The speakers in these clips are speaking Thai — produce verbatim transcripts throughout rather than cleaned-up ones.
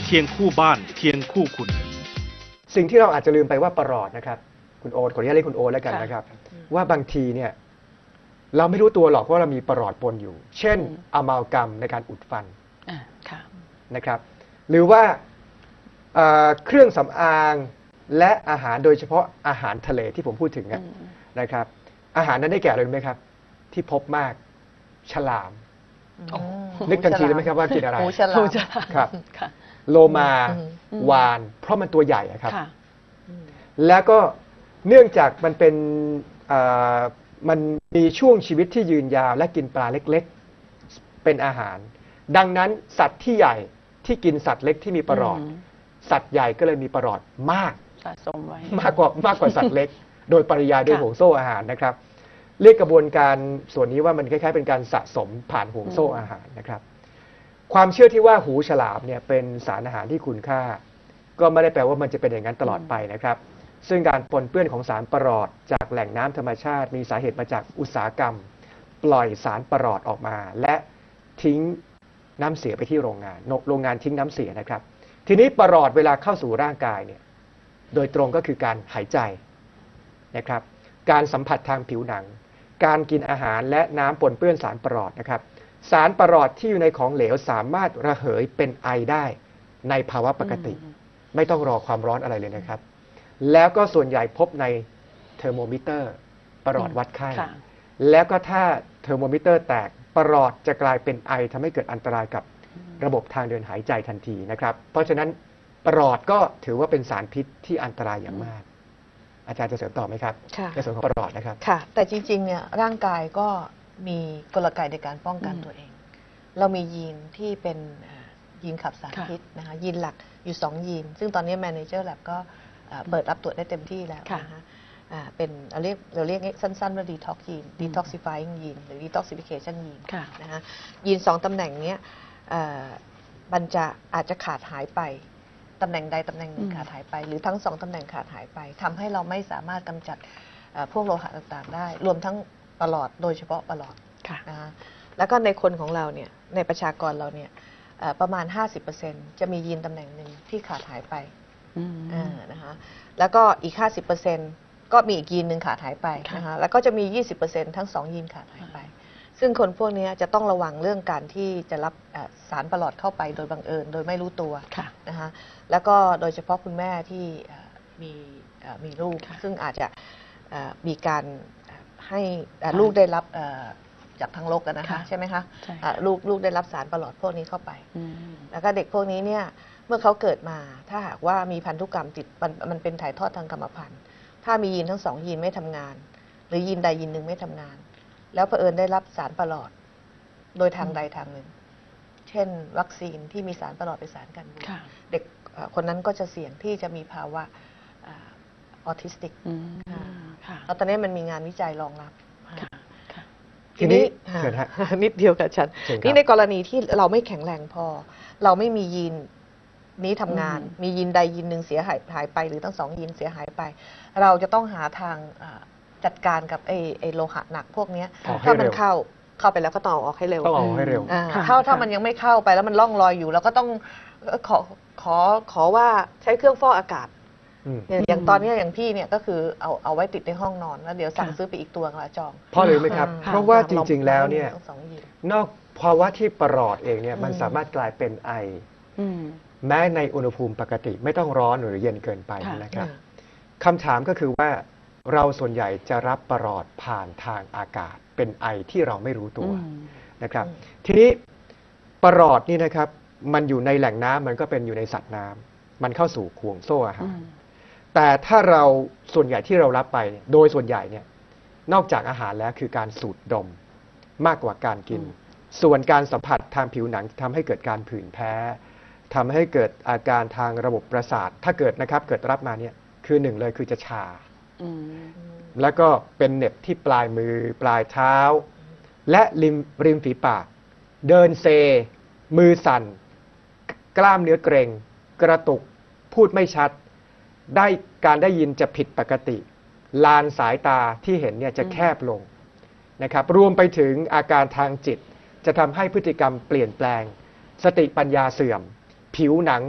เคียงคู่บ้านเคียงคู่คุณสิ่งที่เราอาจจะลืมไปว่าประหลอดนะครับคุณโอ๊ตขออนุญาตเรียกคุณโอ๊ตแล้วกันนะครับว่าบางทีเนี่ยเราไม่รู้ตัวหรอกว่าเรามีประหลอดปนอยู่เช่นอะมัลกัมในการอุดฟันนะครับหรือว่าเครื่องสำอางและอาหารโดยเฉพาะอาหารทะเลที่ผมพูดถึงนะครับอาหารนั้นได้แก่อะไรรู้ไหมครับที่พบมากฉลามนึกทันทีเลยไหมครับว่ากินอะไรฉลามครับโลมาวานเพราะมันตัวใหญ่ครับแล้วก็เนื่องจากมันเป็นมันมีช่วงชีวิตที่ยืนยาวและกินปลาเล็กๆเป็นอาหารดังนั้นสัตว์ที่ใหญ่ที่กินสัตว์เล็กที่มีประหลอดสัตว์ใหญ่ก็เลยมีประหลอดมากสะสมไว้มากกว่ามากกว่าสัตว์เล็กโดยปริยายด้วยห่วงโซ่อาหารนะครับเรียกกระบวนการส่วนนี้ว่ามันคล้ายๆเป็นการสะสมผ่านห่วงโซ่อาหารนะครับความเชื่อที่ว่าหูฉลามเนี่ยเป็นสารอาหารที่คุณค่าก็ไม่ได้แปลว่ามันจะเป็นอย่างนั้นตลอดไปนะครับซึ่งการปนเปื้อนของสารประหลอดจากแหล่งน้ำธรรมชาติมีสาเหตุมาจากอุตสาหกรรมปล่อยสารประหลอดออกมาและทิ้งน้ำเสียไปที่โรงงานโรงงานทิ้งน้ำเสียนะครับทีนี้ประหลอดเวลาเข้าสู่ร่างกายเนี่ยโดยตรงก็คือการหายใจนะครับการสัมผัสทางผิวหนังการกินอาหารและน้ำปนเปื้อนสารประหลอดนะครับสารประหลอดที่อยู่ในของเหลวสามารถระเหยเป็นไอได้ในภาวะปกติไม่ต้องรอความร้อนอะไรเลยนะครับแล้วก็ส่วนใหญ่พบในเทอร์โมมิเตอร์ประหลอดวัดไข้แล้วก็ถ้าเทอร์โมมิเตอร์แตกประหลอดจะกลายเป็นไอทำให้เกิดอันตรายกับระบบทางเดินหายใจทันทีนะครับเพราะฉะนั้นประหลอดก็ถือว่าเป็นสารพิษที่อันตรายอย่างมากอาจารย์จะเสริมต่อไหมครับในส่วนของประหลอดนะครับค่ะแต่จริงๆเนี่ยร่างกายก็มีกลไกในการป้องกันตัวเองเรามียีนที่เป็นยีนขับสารพิษนะคะยีนหลักอยู่สองยีนซึ่งตอนนี้ Manager Lab ก็เปิดรับตรวจได้เต็มที่แล้วนะคะเป็นเราเรียกเราเรียกสั้นๆว่า detox ยีน detoxifying ยีนหรือ detoxification ยีนนะคะยีนสองตำแหน่งนี้มันจะอาจจะขาดหายไปตำแหน่งใดตำแหน่งหนึ่งขาดหายไปหรือทั้งสองตำแหน่งขาดหายไปทำให้เราไม่สามารถกำจัดพวกโลหะต่างๆได้รวมทั้งประหลอดโดยเฉพาะประหลอดนะคะแล้วก็ในคนของเราเนี่ยในประชากรเราเนี่ยประมาณ ห้าสิบเปอร์เซ็นต์ จะมียีนตำแหน่งหนึ่งที่ขาดหายไปนะคะแล้วก็อีก ห้าสิบเปอร์เซ็นต์ ก็มีอีกยีนหนึ่งขาดหายไปนะคะแล้วก็จะมี ยี่สิบเปอร์เซ็นต์ ทั้งสองยีนขาดหายไปซึ่งคนพวกนี้จะต้องระวังเรื่องการที่จะรับสารประหลอดเข้าไปโดยบังเอิญโดยไม่รู้ตัวนะคะแล้วก็โดยเฉพาะคุณแม่ที่มีมีลูกซึ่งอาจจะมีการให้ลูกได้รับจากทางโลกนะคะใช่ไหมคะลูกลูกได้รับสารประหลอดพวกนี้เข้าไปแล้วก็เด็กพวกนี้เนี่ยเมื่อเขาเกิดมาถ้าหากว่ามีพันธุกรรมติดมันมันเป็นถ่ายทอดทางกรรมพันธุ์ถ้ามียีนทั้งสองยีนไม่ทำงานหรือยีนใดยีนหนึ่งไม่ทำงานแล้วเผอิญได้รับสารประหลอดโดยทางใดทางหนึ่งเช่นวัคซีนที่มีสารประหลอดเป็นสารกันบูดเด็กคนนั้นก็จะเสี่ยงที่จะมีภาวะออทิสติกแล้วตอนนี้มันมีงานวิจัยรองรับทีนี้นิดเดียวกับฉันนี่ในกรณีที่เราไม่แข็งแรงพอเราไม่มียีนนี้ทำงานมียีนใดยีนหนึ่งเสียหายหายไปหรือทั้งสองยีนเสียหายไปเราจะต้องหาทางจัดการกับไอ้ไอ้โลหะหนักพวกนี้ถ้ามันเข้าเข้าไปแล้วก็ต้องออกให้เร็วต้องออกให้เร็วถ้าถ้ามันยังไม่เข้าไปแล้วมันล่องลอยอยู่เราก็ต้องขอขอขอว่าใช้เครื่องฟอกอากาศอย่างตอนนี้อย่างพี่เนี่ยก็คือเอาเอาไว้ติดในห้องนอนแล้วเดี๋ยวสั่งซื้อไปอีกตัวละจองเพราะเลยไหมครับเพราะว่าจริงๆแล้วเนี่ยนอกภาวะที่ประหลอดเองเนี่ยมันสามารถกลายเป็นไอแม้ในอุณหภูมิปกติไม่ต้องร้อนหรือเย็นเกินไปนะครับคำถามก็คือว่าเราส่วนใหญ่จะรับประหลอดผ่านทางอากาศเป็นไอที่เราไม่รู้ตัวนะครับทีนี้ประหลอดนี่นะครับมันอยู่ในแหล่งน้ำมันก็เป็นอยู่ในสัตว์น้ำมันเข้าสู่ห่วงโซ่อาหารแต่ถ้าเราส่วนใหญ่ที่เรารับไปโดยส่วนใหญ่เนี่ยนอกจากอาหารแล้วคือการสูดดมมากกว่าการกินส่วนการสัมผัสทางผิวหนังทำให้เกิดการผื่นแพ้ทำให้เกิดอาการทางระบบประสาทถ้าเกิดนะครับเกิดรับมาเนี่ยคือหนึ่งเลยคือจะชาแล้วก็เป็นเหน็บที่ปลายมือปลายเท้าและริมริมฝีปากเดินเซมือสั่นกล้ามเนื้อเกร็งกระตุกพูดไม่ชัดได้การได้ยินจะผิดปกติลานสายตาที่เห็นเนี่ยจะแคบลงนะครับรวมไปถึงอาการทางจิตจะทำให้พฤติกรรมเปลี่ยนแปลงสติปัญญาเสื่อมผิวหนัง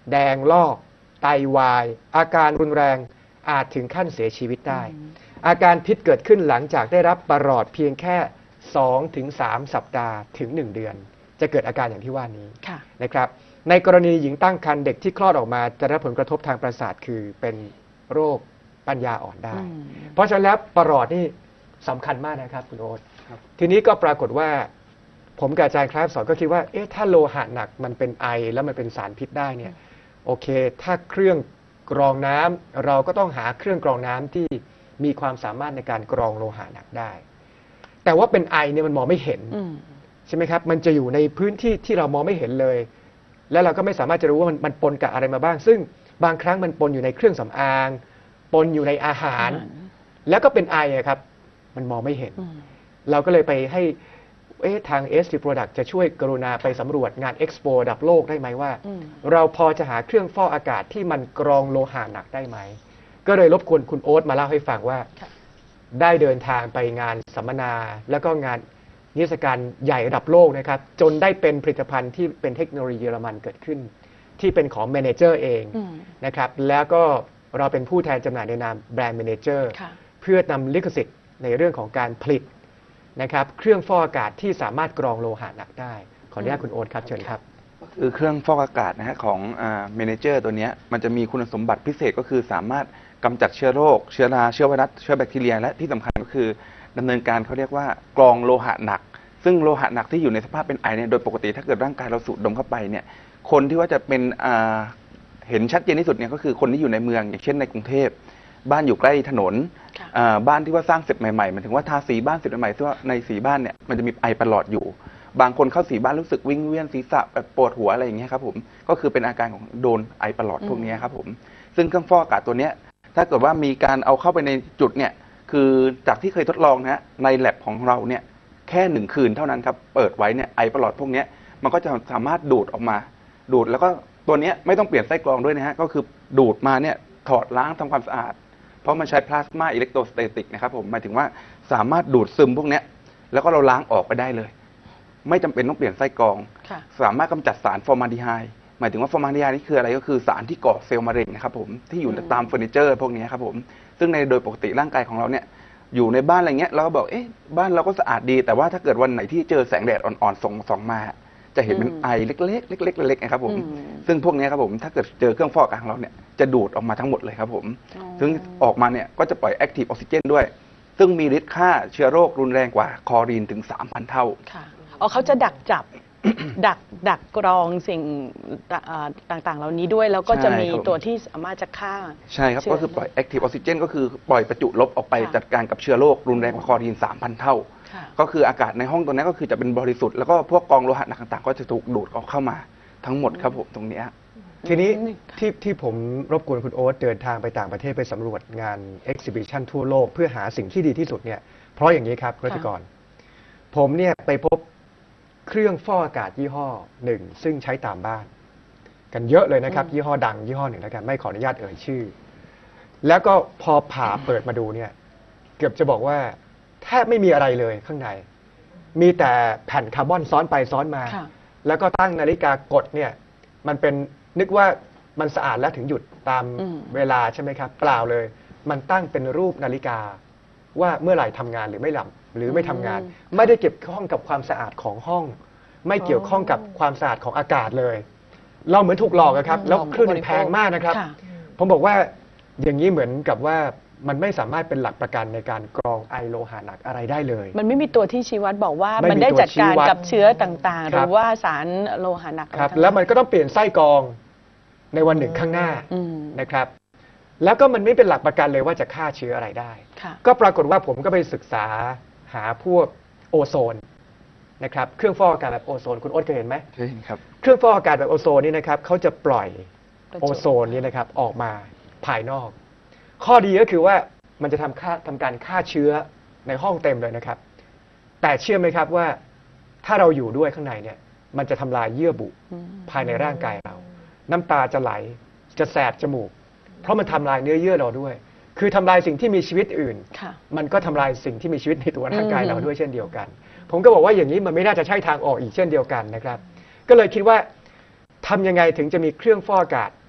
แดงลอกไตวายอาการรุนแรงอาจถึงขั้นเสียชีวิตได้อาการพิษเกิดขึ้นหลังจากได้รับประหลอดเพียงแค่ สองถึงสาม สัปดาห์ถึงหนึ่งเดือนจะเกิดอาการอย่างที่ว่านี้นะครับในกรณีหญิงตั้งครรภ์เด็กที่คลอดออกมาจะได้รับผลกระทบทางประสาทคือเป็นโรคปัญญาอ่อนได้เพราะฉะนั้นแล้วประหลอดนี่สำคัญมากนะครับคุณโอ๊ตทีนี้ก็ปรากฏว่าผมกับอาจารย์ครับสอนก็คิดว่าเอ๊ะถ้าโลหะหนักมันเป็นไอแล้วมันเป็นสารพิษได้เนี่ยโอเคถ้าเครื่องกรองน้ำเราก็ต้องหาเครื่องกรองน้ำที่มีความสามารถในการกรองโลหะหนักได้แต่ว่าเป็นไอเนี่ยมันมองไม่เห็นใช่ไหมครับมันจะอยู่ในพื้นที่ที่เรามองไม่เห็นเลยแล้วเราก็ไม่สามารถจะรู้ว่ามันมันปนกับอะไรมาบ้างซึ่งบางครั้งมันปนอยู่ในเครื่องสำอางปนอยู่ในอาหารแล้วก็เป็นไอครับมันมองไม่เห็นเราก็เลยไปให้เอ๊ะทาง เอส ที Product จะช่วยกรุณาไปสำรวจงาน Expo ระดับโลกได้ไหมว่าเราพอจะหาเครื่องฟอกอากาศที่มันกรองโลหะหนักได้ไหมก็เลยรบกวนคุณโอ๊ตมาเล่าให้ฟังว่าได้เดินทางไปงานสัมมนาแล้วก็งานนิทรรศการใหญ่ระดับโลกนะครับจนได้เป็นผลิตภัณฑ์ที่เป็นเทคโนโลยีเยอรมันเกิดขึ้นที่เป็นของ Manager เองนะครับแล้วก็เราเป็นผู้แทนจำหน่ายในนามแบรนด์ Manager เพื่อนำลิขสิทธิ์ในเรื่องของการผลิตนะครับเครื่องฟอกอากาศที่สามารถกรองโลหะหนักได้ขออนุญาตคุณโอ๊ตครับเชิญครับคือเครื่องฟอกอากาศนะฮะของเมเนเจอร์ตัวนี้มันจะมีคุณสมบัติพิเศษก็คือสามารถกำจัดเชื้อโรคเชื้อราเชื้อไวรัสเชื้อแบคทีเรียและที่สำคัญก็คือดำเนินการเขาเรียกว่ากรองโลหะหนักซึ่งโลหะหนักที่อยู่ในสภาพเป็นไอเนี่ยโดยปกติถ้าเกิดร่างกายเราสูดดมเข้าไปเนี่ยคนที่ว่าจะเป็นเห็นชัดเจนที่สุดเนี่ยก็คือคนที่อยู่ในเมืองอย่างเช่นในกรุงเทพบ้านอยู่ใกล้ถนนบ้านที่ว่าสร้างเสร็จใหม่ๆมันถึงว่าทาสีบ้านเสร็จใหม่ๆที่ว่าในสีบ้านเนี่ยมันจะมีไอประหลอดอยู่บางคนเข้าสีบ้านรู้สึกวิงเวียนศีรษะแบบปวดหัวอะไรอย่างเงี้ยครับผมก็คือเป็นอาการของโดนไอประหลอดพวกนี้ครับผมซึ่งเครื่องฟอกอากาศตัวเนี้ยถ้าเกิดว่ามีการเอาเข้าไปในจุดเนี่ยคือจากที่เคยทดลองนะฮะในแลบของเราเนี่ยแค่หนึ่งคืนเท่านั้นครับเปิดไว้เนี่ยไอประหลอดพวกนี้มันก็จะสามารถดูดออกมาดูดแล้วก็ตัวนี้ไม่ต้องเปลี่ยนไส้กรองด้วยนะฮะก็คือดูดมาเนี่ยถอดล้างทำความสะอาดเพราะมันใช้พลาสมาอิเล็กโทรสเตติกนะครับผมหมายถึงว่าสามารถดูดซึมพวกนี้แล้วก็เราล้างออกไปได้เลยไม่จำเป็นต้องเปลี่ยนไส้กรองสามารถกำจัดสารฟอร์มาลดีไฮด์หมายถึงว่าฟอร์มาลดีไฮด์นี่คืออะไรก็คือสารที่ก่อเซลล์มะเร็งนะครับผมที่อยู่ตามเฟอร์นิเจอร์พวกนี้ครับผมซึ่งในโดยปกติร่างกายของเราเนี่ยอยู่ในบ้านอะไรเงี้ยเราก็บอกเอ๊ะบ้านเราก็สะอาดดีแต่ว่าถ้าเกิดวันไหนที่เจอแสงแดดอ่อนๆส่องส่องมาจะเห็นเป็นไอเล็กๆเล็กๆเล็กๆนะครับผมซึ่งพวกนี้ครับผมถ้าเกิดเจอเครื่องฟอกอากาศของเราเนี่ยจะดูดออกมาทั้งหมดเลยครับผมซึ่งออกมาเนี่ยก็จะปล่อยแอคทีฟออกซิเจนด้วยซึ่งมีฤทธิ์ฆ่าเชื้อโรครุนแรงกว่าคลอรีนถึง สามพัน เท่าค่ะอ๋อเขาจะดักจับ ดักดักกรองสิ่งต่างๆเหล่านี้ด้วยแล้วก็จะมีตัวที่สามารถจะฆ่าใช่ครับก็คือปล่อยแอคทีฟออกซิเจนก็คือปล่อยประจุลบออกไปจัดการกับเชื้อโรครุนแรงกว่าคลอรีน สามพัน เท่าก็คืออากาศในห้องตัวนี้ก็คือจะเป็นบริสุทธิ์แล้วก็พวกกองโลหะหนักต่างๆก็จะถูกดูดเข้ามาทั้งหมดครับผมตรงนี้ทีนี้ที่ที่ผมรบกวนคุณโอ๊ตเดินทางไปต่างประเทศไปสำรวจงานเอ็กซิบิชันทั่วโลกเพื่อหาสิ่งที่ดีที่สุดเนี่ยเพราะอย่างนี้ครับรัชกรผมเนี่ยไปพบเครื่องฟอกอากาศยี่ห้อหนึ่งซึ่งใช้ตามบ้านกันเยอะเลยนะครับยี่ห้อดังยี่ห้อหนึ่งแล้วกันไม่ขออนุญาตเอ่ยชื่อแล้วก็พอผ่าเปิดมาดูเนี่ยเกือบจะบอกว่าแทบไม่มีอะไรเลยข้างในมีแต่แผ่นคาร์บอนซ้อนไปซ้อนมาแล้วก็ตั้งนาฬิกากดเนี่ยมันเป็นนึกว่ามันสะอาดแล้วถึงหยุดตามเวลาใช่ไหมครับเปล่าเลยมันตั้งเป็นรูปนาฬิกาว่าเมื่อไหร่ทำงานหรือไม่หลับหรือไม่ทำงานไม่ได้เกี่ยวข้องกับความสะอาดของห้องไม่เกี่ยวข้องกับความสะอาดของอากาศเลยเราเหมือนถูกหลอกครับแล้วเครื่องแพงมากนะครับผมบอกว่าอย่างนี้เหมือนกับว่ามันไม่สามารถเป็นหลักประกันในการกรองไอโลหะหนักอะไรได้เลยมันไม่มีตัวที่ชี้วัดบอกว่ามันได้จัดการกับเชื้อต่างๆหรือว่าสารโลหะหนักครับแล้วมันก็ต้องเปลี่ยนไส้กรองในวันหนึ่งข้างหน้านะครับแล้วก็มันไม่เป็นหลักประกันเลยว่าจะฆ่าเชื้ออะไรได้ก็ปรากฏว่าผมก็ไปศึกษาหาพวกโอโซนนะครับเครื่องฟอกอากาศแบบโอโซนคุณโอ๊ตเคยเห็นไหมเคยเห็นครับเครื่องฟอกอากาศแบบโอโซนนี่นะครับเขาจะปล่อยโอโซนนี่นะครับออกมาภายนอกข้อดีก็คือว่ามันจะทำค่าทำการฆ่าเชื้อในห้องเต็มเลยนะครับแต่เชื่อไหมครับว่าถ้าเราอยู่ด้วยข้างในเนี่ยมันจะทำลายเยื่อบุภายในร่างกายเราน้ำตาจะไหลจะแสบจมูกเพราะมันทำลายเนื้อเยื่อเราด้วยคือทำลายสิ่งที่มีชีวิตอื่นมันก็ทำลายสิ่งที่มีชีวิตในตัวร่างกายเราด้วยเช่นเดียวกันผมก็บอกว่าอย่างนี้มันไม่น่าจะใช่ทางออกอีกเช่นเดียวกันนะครับก็เลยคิดว่าทำยังไงถึงจะมีเครื่องฟอกอากาศ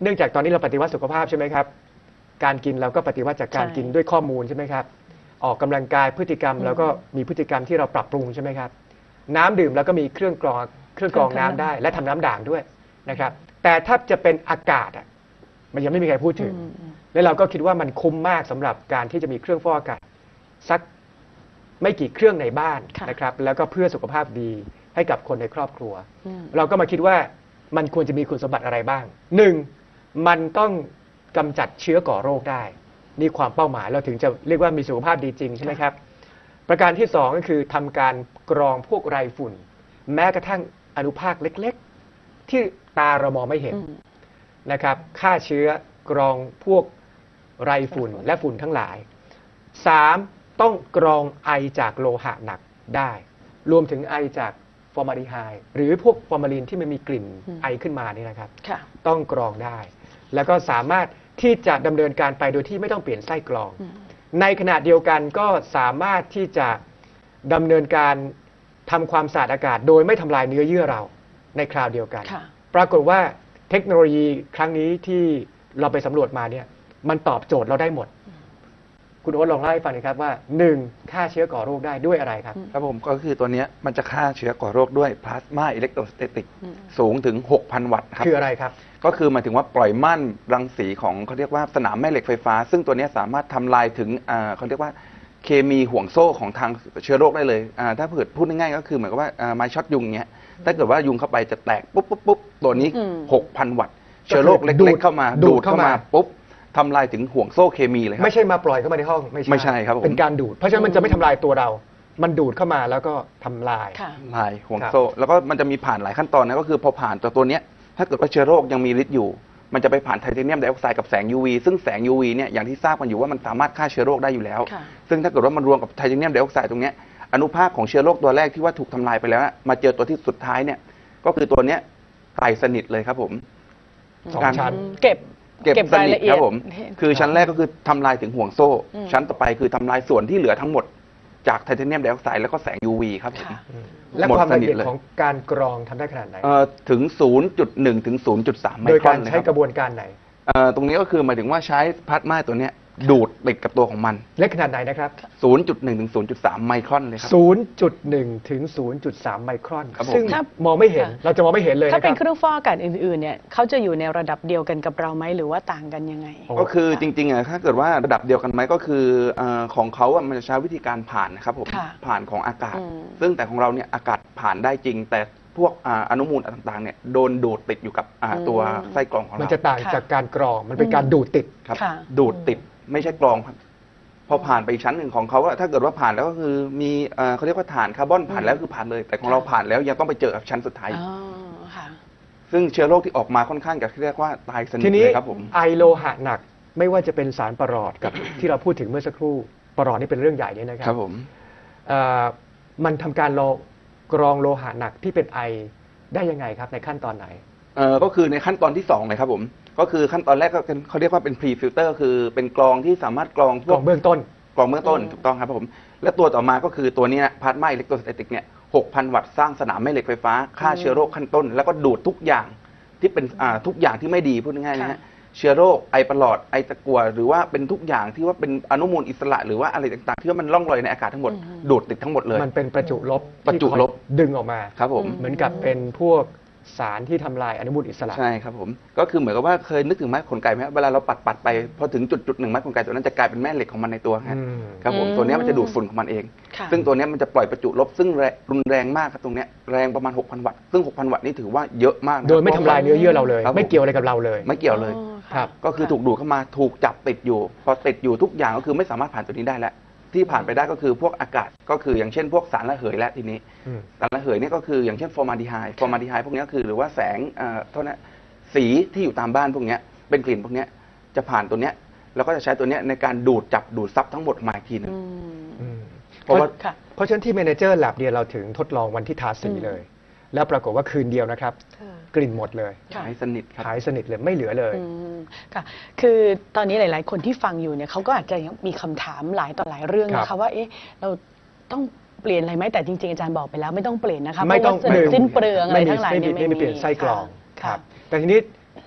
เนื่องจากตอนนี้เราปฏิวัติสุขภาพใช่ไหมครับการกินเราก็ปฏิวัติจากการใช่กินด้วยข้อมูลใช่ไหมครับออกกำลังกายพฤติกรรมแล้วก็มีพฤติกรรมที่เราปรับปรุงใช่ไหมครับน้ำดื่มแล้วก็มีเครื่องกรองเครื่องกรองน้ำได้ และทำน้ำด่างด้วยนะครับแต่ถ้าจะเป็นอากาศอ่ะมันยังไม่มีใครพูดถึงอืมอืมและเราก็คิดว่ามันคุ้มมากสำหรับการที่จะมีเครื่องฟอกอากาศสักไม่กี่เครื่องในบ้านค่ะนะครับแล้วก็เพื่อสุขภาพดีให้กับคนในครอบครัวอืมเราก็มาคิดว่ามันควรจะมีคุณสมบัติอะไรบ้างหนึ่งมันต้องกำจัดเชื้อก่อโรคได้นี่ความเป้าหมายเราถึงจะเรียกว่ามีสุขภาพดีจริงใช่ไหมครับ ประการที่สองก็คือทำการกรองพวกไรฝุ่น แม้กระทั่งอนุภาคเล็กๆ ที่ตาเรามองไม่เห็นอืมนะครับฆ่าเชื้อกรองพวกไรฝุ่นและฝุ่นทั้งหลายสามต้องกรองไอจากโลหะหนักได้ รวมถึงไอจากฟอร์มาลดีไฮด์หรือพวกฟอร์มาลีนที่มันมีกลิ่นอืมไอขึ้นมานี่นะครับค่ะต้องกรองได้ แล้วก็สามารถที่จะดำเนินการไปโดยที่ไม่ต้องเปลี่ยนไส้กรองอืมในขณะเดียวกันก็สามารถที่จะดำเนินการทำความสะอาดอากาศ โดยไม่ทำลายเนื้อเยื่อเราในคราวเดียวกันค่ะปรากฏว่าเทคโนโลยีครั้งนี้ที่เราไปสำรวจมาเนี่ยมันตอบโจทย์เราได้หมด คุณโอ๊ตลองเล่าให้ฟังหน่อยครับว่าหนึ่งฆ่าเชื้อก่อโรคได้ด้วยอะไรครับครับผมก็คือตัวเนี้ยมันจะฆ่าเชื้อก่อโรคด้วยพลาสมาอิเล็กโทรสเตติกอืมสูงถึง หกพัน วัตต์ครับคืออะไรครับก็คือหมายถึงว่าปล่อยม่านรังสีของเขาเรียกว่าสนามแม่เหล็กไฟฟ้า ซึ่งตัวเนี้ยสามารถทำลายถึงอ่าเขาเรียกว่าเคมีห่วงโซ่ของทางเชื้อโรคได้เลยอ่าถ้าเกิดพูดง่ายๆก็คือเหมือนกับว่าอ่าไม้ช็อตยุงเงี้ยถ้าเกิดว่ายุงเข้าไปจะแตกปุ๊บปุ๊บปุ๊บตัวนี้อืมหกพัน วัตต์ เชื้อโรคเดูล็ดกๆเข้ามาดูดูดดเข้าเข้ามามาปุ๊บทำลายถึงห่วงโซ่เคมีเลยครับไม่ใช่มาปล่อยเข้ามาในห้องไม่ใช่ครับผมเป็นการดูด เพราะฉะนั้นมันจะไม่ทำลายตัวเรา มันดูดเข้ามาแล้วก็ทำลายค่ะลายห่วงโซ่ แล้วก็มันจะมีผ่านหลายขั้นตอนนะก็คือพอผ่านตัวตัวเนี้ยถ้าเกิดว่าเชื้อโรคยังมีฤทธิ์อยู่ มันจะไปผ่านไทเทเนียมไดออกไซด์กับแสง ยู วี ซึ่งแสง ยู วี เนี่ยอย่างที่ทราบกันอยู่ว่ามันสามารถฆ่าเชื้อโรคได้อยู่แล้วค่ะซึ่งถ้าเกิดว่ามันรวมกับไทเทเนียมไดออกไซด์ตรงเนี้ยอนุภาคของเชื้อโรคตัวแรกที่ว่าถูกทำลายไปแล้วน่ะมาเจอตัวที่สุดท้ายเนี่ยก็คือตัวเนี้ยตายสนิทเลยครับผมสองการชั้นเก็บเก็บสรายนิทละเอีคยดรับผมคือชั้นแรกก็คือทำลายถึงห่วงโซ่อืมชั้นต่อไปคือทำลายส่วนที่เหลือทั้งหมดจากไทเทเนียมไดออกไซด์แล้วก็แสง ยู วี ครับผมค่ะและหมดความละเอียดสนิทเลยของการกรองทำได้ขนาดไหนเอ่อถึง ศูนย์จุดหนึ่ง ถึง ศูนย์จุดสาม ไมโดยครกาอรนเลยใช้คกรับระบวนการไหนเอ่อตรงนี้ก็คือหมายถึงว่าใช้พลาสมาตัวเนี้ยดูดติดกับตัวของมันเล็กขนาดไหนนะครับศูนย์จุดหนึ่ง ถึง ศูนย์จุดสาม ไมครอนเลยครับศูนย์จุดหนึ่ง ถึง ศูนย์จุดสาม ไมครอนครับผมซึ่งถ้ามองไม่เห็นค่ะเราจะมองไม่เห็นเลยถ้านะคเป็นรับเครื่องฟอกอากาศอื่นๆเนี่ยเขาจะอยู่ในระดับเดียวกันกับเราไหมหรือว่าต่างกันยังไงโอ้ก็คือจริงๆอ่ะถ้าเกิดว่าระดับเดียวกันไหมก็คือเอ่อของเขาอ่ะมันจะใช้วิธีการผ่านนะครับผมค่ะผ่านของอากาศอืมซึ่งแต่ของเราเนี่ยอากาศผ่านได้จริง แต่พวกอ่าอนุมูลต่างๆเนี่ยโดนดูดติดอยู่กับอ่าตัวไส้กรองของมันเราจะต่างค่ะจากการกรอง มันเป็นการดูดติดครับค่ะดูดติดไม่ใช่กรองครับพอผ่านไปอีกชั้นหนึ่งของเขาอะถ้าเกิดว่าผ่านแล้วก็คือมีเอ่อเขาเรียกว่าฐานคาร์บอนผ่านแล้วคือผ่านเลย แต่ของเราผ่านแล้วยังต้องไปเจอกับชั้นสุดท้ายอ๋อค่ะซึ่งเชื้อโรคที่ออกมาค่อนข้างจะเรียกว่าตายสนิทีทนี้เลยครับผมไอโลหะหนักไม่ว่าจะเป็นสารประหลอดกับ ที่เราพูดถึงเมื่อสักครู่ประหลอดนี่เป็นเรื่องใหญ่เนี่ยนะครัครับผมเอ่อมันทำการโลกรองโลหะหนักที่เป็นไอได้ยังไงครับในขั้นตอนไหนเอ่อก็คือในขั้นตอนที่สองเลยครับผมก็คือขั้นตอนแรกก็เป็นเขาเรียกว่าเป็นพรีฟิลเตอร์คือเป็นกรองที่สามารถกรองพกรวอก งเบื้องต้นกรองเบื้องต้นอืมถูกต้องครับผมและตัวต่อมาก็คือตัวนี้นะพลาสมาอิเล็กโทรสเตติกเนี่ยหกพัน วัตต์สร้างสนามแม่เหล็กไฟฟ้าฆ่าเชื้อโรคขั้นต้น แล้วก็ดูดทุกอย่างที่เป็นอ่าทุกอย่างที่ไม่ดีพูดง่ายๆนะฮะค่ะเชื้อโรคไอประหลอดไอตะกั่วหรือว่าเป็นทุกอย่างที่ว่าเป็นอนุมูลอิสระ หรือว่าอะไรต่างๆที่ว่ามันล่องลอยในอากาศทั้งหมดอืมดูดติดทั้งหมดเลยมันเป็นประจุลบประจุลบที่คอยดึงออกมาครับผมเหมือนกับเป็นพวกสารที่ทำลายอนุมูลอิสระใช่ครับผมก็คือเหมือนกับว่าเคยนึกถึงไม้ขนไก่ไหมครับเวลาเราปัดปัดๆไปพอถึงจุดจุดๆหนึ่งไม้ขนไก่ตัวนั้นจะกลายเป็นแม่เหล็กของมันในตัวฮะอืมครับผมอืมตัวเนี้ยมันจะดูดฝุ่นของมันเองค่ะซึ่งตัวเนี้ยมันจะปล่อยประจุลบซึ่งแรงรุนแรงมากครับตรงเนี้ยแรงประมาณ หกพัน วัตต์ซึ่ง หกพัน วัตต์นี่ถือว่าเยอะมากนะโดยไม่ทำลายเนื้อเยื่อเราเลยครับผมไม่เกี่ยวอะไรกับเราเลยไม่เกี่ยวเลยอ๋อครับก็คือถูกดูดเข้ามาถูกจับติดอยู่ พอติดอยู่ทุกอย่างก็คือไม่สามารถผ่านตัวนี้ได้แล้วที่ผ่านไปได้ก็คือพวกอากาศก็คืออย่างเช่นพวกสารระเหยและทีนี้อืมสารระเหยเนี่ยก็คืออย่างเช่นฟอร์มาลดีไฮด์ฟอร์มาลดีไฮด์พวกเนี้ยคือหรือว่าแสงเอ่อเท่านั้นสีที่อยู่ตามบ้านพวกเนี้ยเป็นกลิ่นพวกเนี้ยจะผ่านตัวเนี้ยแล้วก็จะใช้ตัวเนี้ยในการดูดจับดูดซับทั้งหมดมาอีกทีหนึงอืมอืมเพราะว่าค่ะเพราะฉะนั้นที่ Manager Lab เนี่ยเราถึงทดลองวันที่ทาสีอืมเลย แล้วปรากฏว่าคืนเดียวนะครับค่ะกลิ่นหมดเลยค่ะหายสนิทครับหายสนิทเลยไม่เหลือเลยอืมค่ะ คือตอนนี้หลาย ๆ คนที่ฟังอยู่เนี่ยเขาก็อาจจะยังมีคำถามหลายต่อหลายเรื่องครันะบคะว่า เอ๊ะ เราต้องเปลี่ยนอะไรไหมแต่จริง ๆ อาจารย์บอกไปแล้วไม่ต้องเปลี่ยนนะคะไม่ต้องเพราะว่าสิ้นเปลืองอะไรไม่มีทั้งหลายไม่มีเนี่ยไม่มีเปลี่ยนไส้กรองค่ะแต่ทีนี้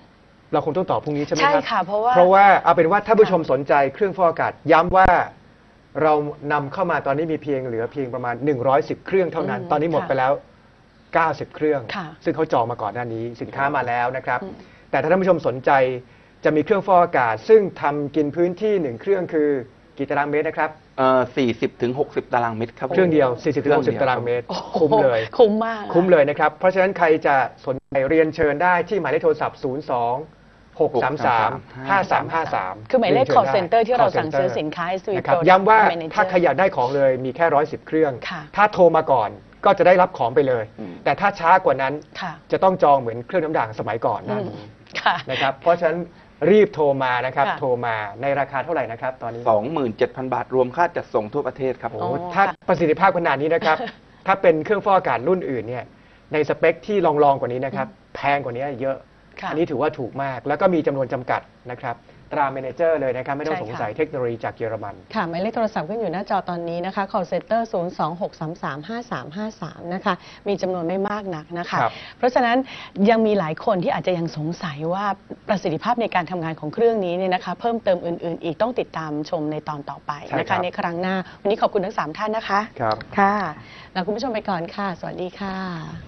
เราคงต้องตอบพรุ่งนี้ใช่ไหมคใช่รับค่ะ เพราะว่าเพราะว่าเอาเป็นว่าถ้าผู้ชมสนใจเครื่องฟอกอากาศย้ำว่าเรานำเข้ามาตอนนี้มีเพียงเหลือเพียงประมาณหนึ่งร้อยสิบเครื่องเท่านั้นอืมตอนนี้หมดค่ะไปแล้วเก้าสิบเครื่องค่ะซึ่งเขาจองมาก่อนหน้านี้สินค้ามาแล้วนะครับอืมแต่ถ้าท่านผู้ชมสนใจจะมีเครื่องฟอกอากาศ ซึ่งทำกินพื้นที่หนึ่งเครื่องคือกี่ตารางเมตรนะครับเอ่อสี่สิบถึงหกสิบตารางเมตรครับเครื่องเดียว สี่สิบถึงหกสิบเครื่องเดียวตารางเมตรโอ้โหคุ้มเลยคุ้มมากคุ้มเลยนะครับ เพราะฉะนั้นใครจะสนใจเรียนเชิญได้ที่หมายเลขโทรศัพท์ ศูนย์ สอง หก สาม สาม ห้า สาม ห้า สามคือหมายเลข call center ที่เราสั่งซื้อ call center สินค้า เอส วีนะครับ Product ย้ำว่า Manager ถ้าใครอยากได้ของเลยมีแค่ร้อยสิบเครื่องค่ะถ้าโทรมาก่อนก็จะได้รับของไปเลยอืมแต่ถ้าช้ากว่านั้นค่ะจะต้องจองเหมือนเครื่องน้ำด่างสมัยก่อนอืนะมค่ะนะครับ เพราะฉะนั้นรีบโทรมานะครับค่ะโทรมาในราคาเท่าไหร่นะครับ ตอนนี้สองหมื่นเจ็ดพันบาทรวมค่าจัดส่งทั่วประเทศครับโอ้อ๋อถ้าค่ะประสิทธิภาพขนาดนี้นะครับ ถ้าเป็นเครื่องฟอกอากาศรุ่นอื่นเนี่ยในสเปคที่ลองๆกว่านี้นะครับแพงกว่านี้เยอะค่ะอันนี้ถือว่าถูกมาก แล้วก็มีจำนวนจำกัดนะครับตราเมเนเจอร์เลยนะครับ ไม่ต้องใช่สงค่ะสัยเทคโนโลยีจากเยอรมันค่ะหมายเลขโทรศัพท์ขึ้นอยู่หน้าจอตอนนี้นะคะ call center ศูนย์ สอง หก สาม สาม ห้า สาม ห้า สาม นะคะ มีจำนวนไม่มากนักนะคะครับเพราะฉะนั้นยังมีหลายคนที่อาจจะยังสงสัยว่าประสิทธิภาพในการทำงานของเครื่องนี้เนี่ยนะคะ เพิ่มเติมอื่น ๆ อีกต้องติดตามชมในตอนต่อไปใช่นะครัคะบในครั้งหน้า วันนี้ขอบคุณทั้งสามท่านนะคะครับค่ะลาคุณผู้ชมไปก่อนค่ะ สวัสดีค่ะ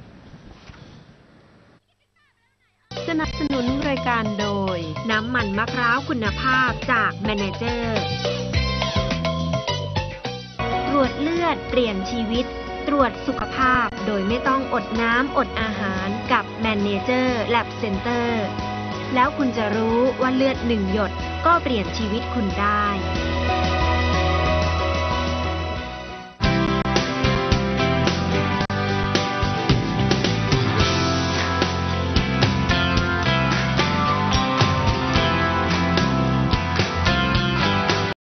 สนับสนุนรายการโดย น้ำมันมะพร้าวคุณภาพจากแมเนเจอร์ ตรวจเลือดเปลี่ยนชีวิต ตรวจสุขภาพโดยไม่ต้องอดน้ำอดอาหารกับแมเนเจอร์ Lab Center แล้วคุณจะรู้ว่าเลือดหนึ่งหยดก็เปลี่ยนชีวิตคุณได้